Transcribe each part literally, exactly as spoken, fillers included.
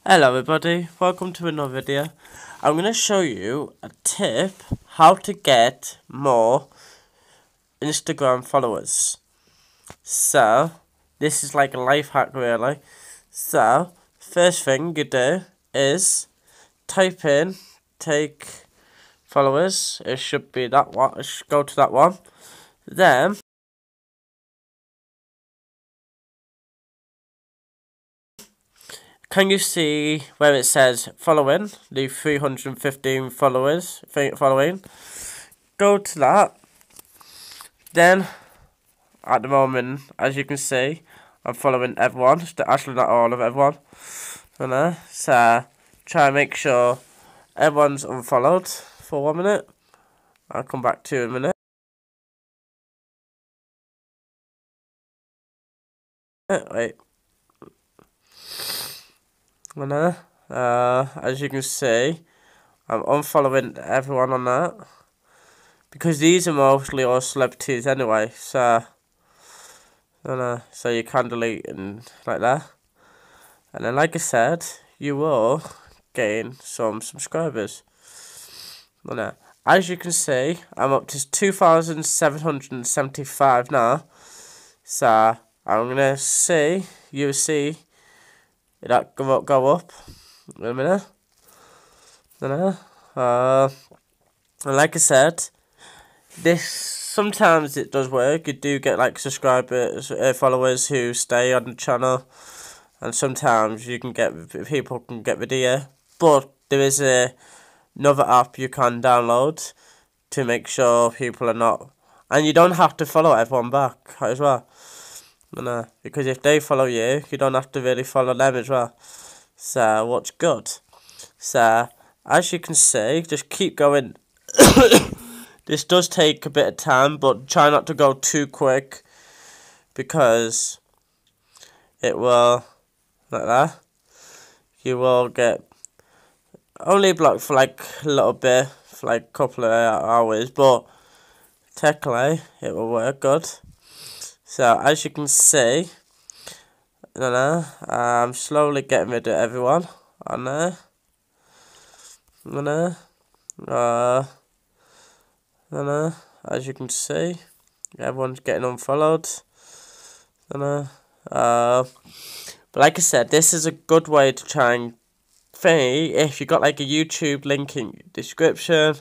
Hello everybody, welcome to another video. I'm going to show you a tip how to get more Instagram followers. So, this is like a life hack really. So, first thing you do is type in take followers. It should be that one, it should go to that one. Then, can you see where it says following, the three hundred fifteen followers, following? Go to that. Then, at the moment, as you can see, I'm following everyone. Actually, not all of everyone. So, so try and make sure everyone's unfollowed for one minute. I'll come back to you in a minute. Wait. So, uh, as you can see, I'm unfollowing everyone on that. Because these are mostly all celebrities anyway, so, so, so you can delete and like that. And then, like I said, you will gain some subscribers. Well, as you can see, I'm up to two thousand seven hundred seventy-five now. So I'm gonna see, you see that go up, go up. Wait a minute. Uh, and like I said, this sometimes it does work. You do get like subscribers, uh, followers who stay on the channel, and sometimes you can get people can get video. But there is a another app you can download to make sure people are not, and you don't have to follow everyone back as well. No, because if they follow you, you don't have to really follow them as well. So what's good? So as you can see, just keep going. This does take a bit of time, but try not to go too quick because it will, like that, you will get only blocked for like a little bit, for like a couple of hours, but technically it will work good. So as you can see, no, no, I'm slowly getting rid of everyone on there. No, no, uh, no, no, as you can see, everyone's getting unfollowed. No, no, uh, but like I said, this is a good way to try and think if you got like a YouTube link in description.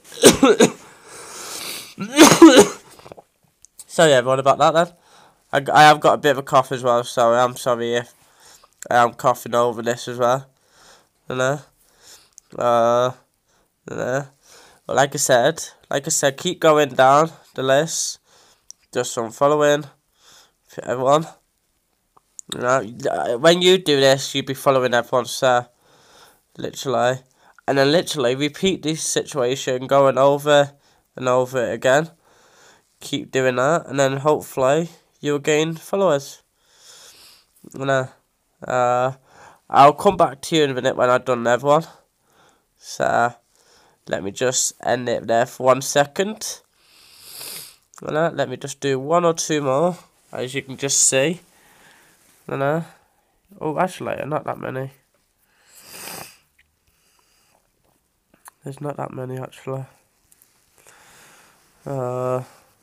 Sorry everyone about that then. I, I have got a bit of a cough as well, so I'm sorry if I am coughing over this as well. You know? Uh, you know? But like I said, like I said, keep going down the list. Just some following for everyone. You know, when you do this, you'll be following everyone, so literally. And then literally repeat this situation, going over and over it again. Keep doing that, and then hopefully you'll gain followers. You know, uh, I'll come back to you in a minute when I've done everyone. So let me just end it there for one second. You know, let me just do one or two more, as you can just see. You know, oh, actually, not that many. There's not that many actually. Uh.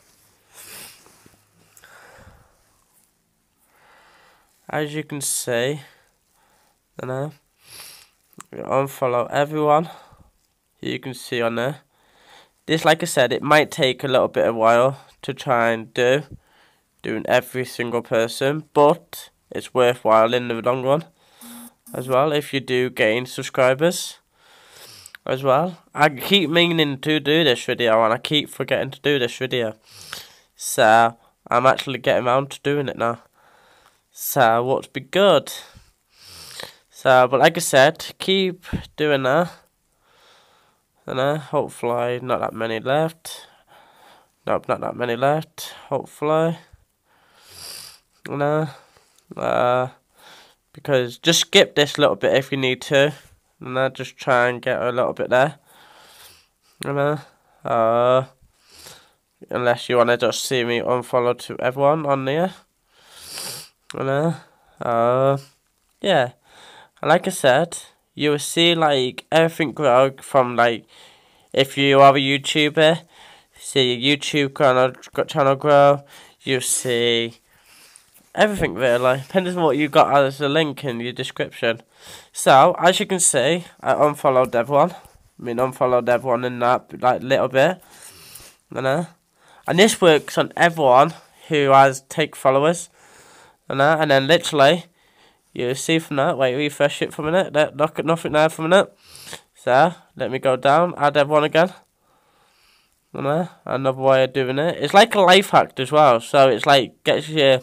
As you can see, you know, unfollow everyone. You can see on there. This, like I said, it might take a little bit of while to try and do, doing every single person, but it's worthwhile in the long run as well if you do gain subscribers as well. I keep meaning to do this video and I keep forgetting to do this video, so I'm actually getting around to doing it now. So what's be good? So, but like I said, keep doing that. And uh, hopefully not that many left. Nope, not that many left. Hopefully. You know, uh, because just skip this little bit if you need to. And uh, just try and get a little bit there. You know, uh, unless you want to just see me unfollow to everyone on there. You know, uh, yeah. And like I said, you will see like everything grow from like, if you are a YouTuber, see your YouTube channel, channel grow, you see everything really, depending on what you got as a link in your description. So, as you can see, I unfollowed everyone. I mean, unfollowed everyone in that like little bit. You know? And this works on everyone who has take followers. You know? And then literally, you see from that, wait, refresh it for a minute. Look at nothing there for a minute. So, let me go down, add everyone again. You know? Another way of doing it. It's like a life hack as well. So, it's like, gets you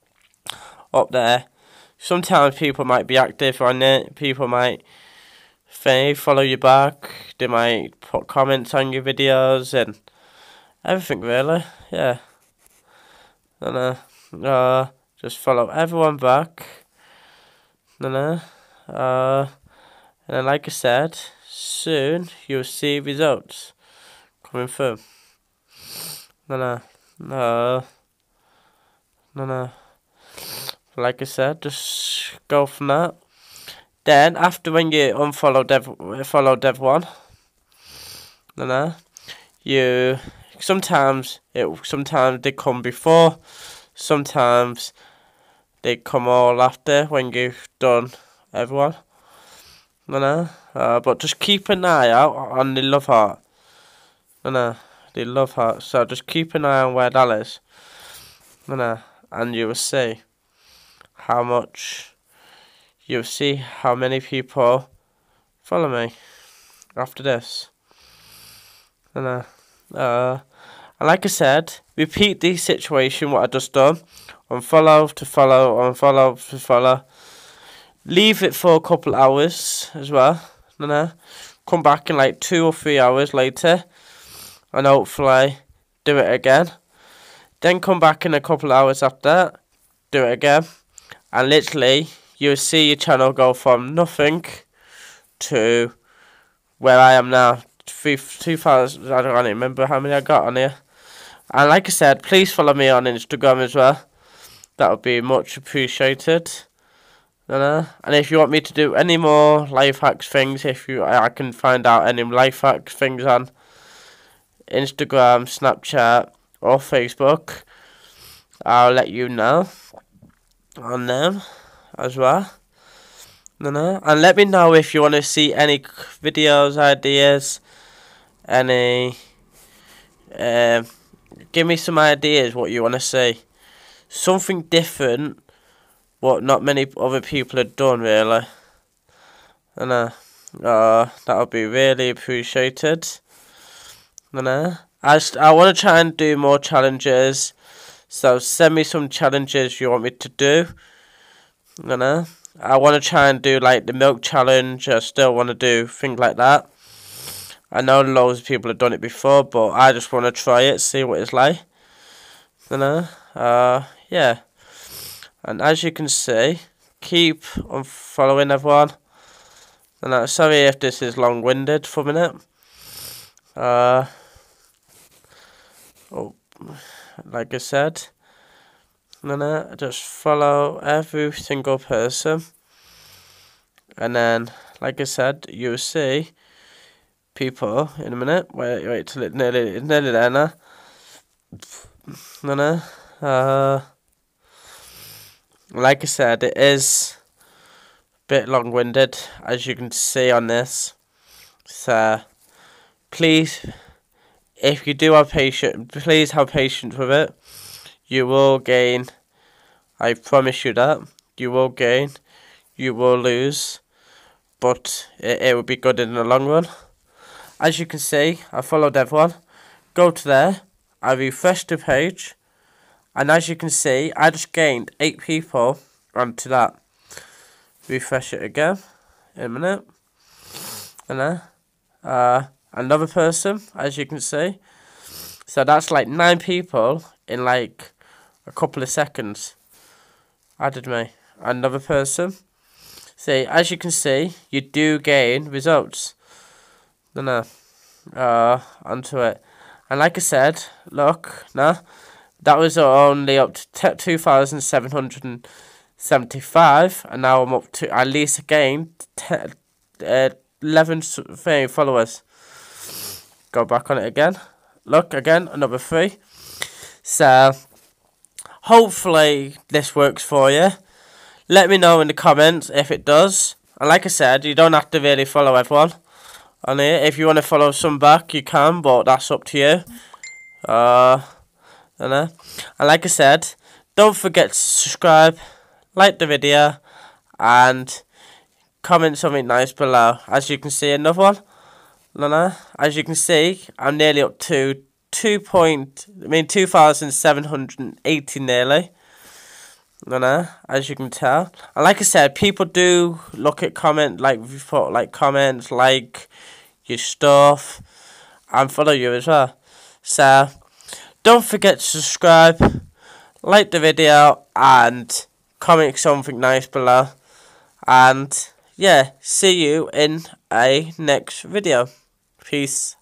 up there. Sometimes people might be active on it. People might say, follow you back. They might put comments on your videos and everything really. Yeah. And uh, uh just follow everyone back. And uh, uh and then like I said, soon you'll see results coming through. No no no no no. Like I said, just go from that. Then, after when you unfollowed ev followed everyone, you know, you sometimes it sometimes they come before, sometimes they come all after when you've done everyone, you know. Uh, but just keep an eye out on the love heart, you know, the love heart. So just keep an eye on where that is, you know, and you will see how much, you'll see how many people follow me after this. And, uh, uh, and like I said, repeat the situation what I just done. Unfollow to follow, unfollow to follow. Leave it for a couple hours as well. And, uh, come back in like two or three hours later, and hopefully do it again. Then come back in a couple hours after that, do it again. And literally, you'll see your channel go from nothing to where I am now. Three, two thousand, I don't really remember how many I got on here. And like I said, please follow me on Instagram as well. That would be much appreciated. You know? And if you want me to do any more life hacks things, if you, I can find out any life hacks things on Instagram, Snapchat, or Facebook, I'll let you know on them as well. You know? And let me know if you want to see any videos, ideas, any um, give me some ideas what you want to see. Something different what not many other people have done really. And uh, uh that would be really appreciated. You know? I, I want to try and do more challenges. So send me some challenges you want me to do. You know? I want to try and do like the milk challenge. I still want to do things like that. I know loads of people have done it before, but I just want to try it, see what it's like. You know? Uh, yeah. And as you can see, keep on following everyone. And I'm sorry if this is long-winded for a minute. Uh, oh, like I said, you know, just follow every single person. And then, like I said, you'll see people in a minute. Wait, wait till it's nearly, it's nearly there now. No, no. Uh, like I said, it is a bit long-winded, as you can see on this. So, please, if you do have patience, please have patience with it. You will gain. I promise you that. You will gain. You will lose. But it, it will be good in the long run. As you can see, I followed everyone. Go to there. I refreshed the page. And as you can see, I just gained eight people onto that. Refresh it again in a minute. And then uh, another person, as you can see. So that's like nine people in like a couple of seconds. Added me. Another person. See, as you can see, you do gain results. No, no. Uh, onto it. And like I said, look, no. That was only up to two thousand seven hundred seventy-five, and now I'm up to at least again ten, uh, eleven followers. Go back on it again. Look again, another three. So hopefully this works for you. Let me know in the comments if it does. And like I said, you don't have to really follow everyone on here. If you want to follow some back, you can, but that's up to you. Uh, I know. And like I said, don't forget to subscribe, like the video, and comment something nice below. As you can see, another one. No, no. As you can see, I'm nearly up to two point. I mean, two thousand seven hundred eighty nearly. No, no. As you can tell, and like I said, people do look at comment, like put like comments, like your stuff, and follow you as well. So don't forget to subscribe, like the video, and comment something nice below. And yeah, see you in a next video. Peace.